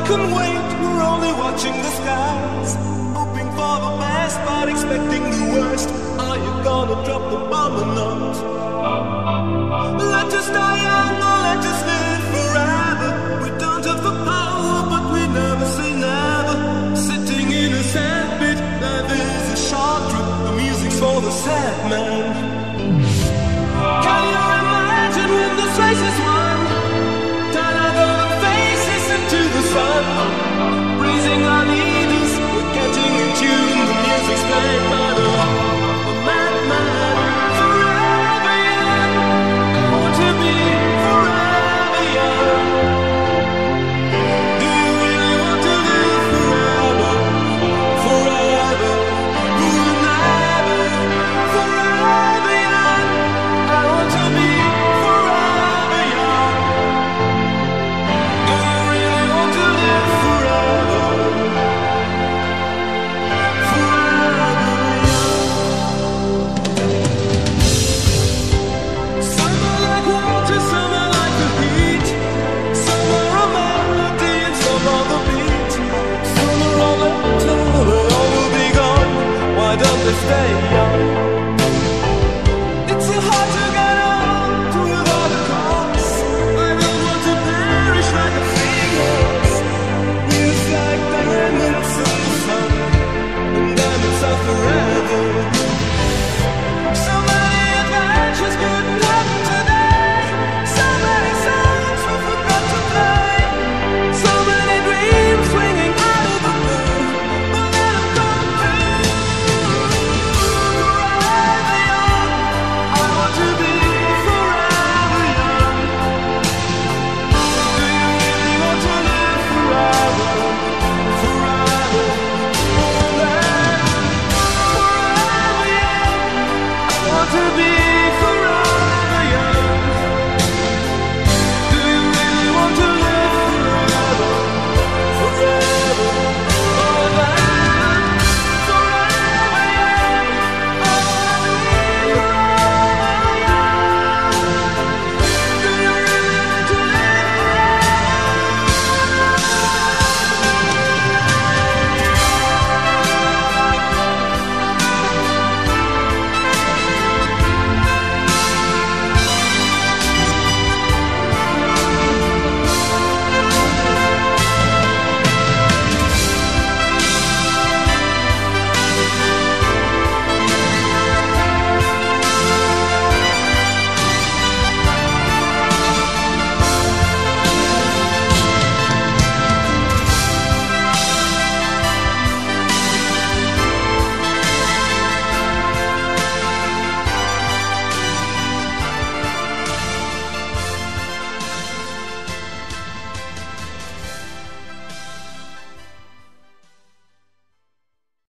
can wait, we're only watching the skies, hoping for the best but expecting the worst. Are you gonna drop the bomb or not? Let us die young or let us live forever. We don't have the power but we never say never. Sitting in a sandpit, life is a short trip. The music's for the sad man. Can you imagine when this race is won? Turn our golden faces into the sun, raising our leaders, we're getting in tune. The music's played by the madman. Forever young, I want to be forever young. Do you really want to live forever? Forever, never. Forever young, I want to be forever young. Do you really want to live forever? Forever young. Some are like water, some are like the heat. Some are a melody and some are the beat. Some are all that they all will be gone. Why don't they stay young?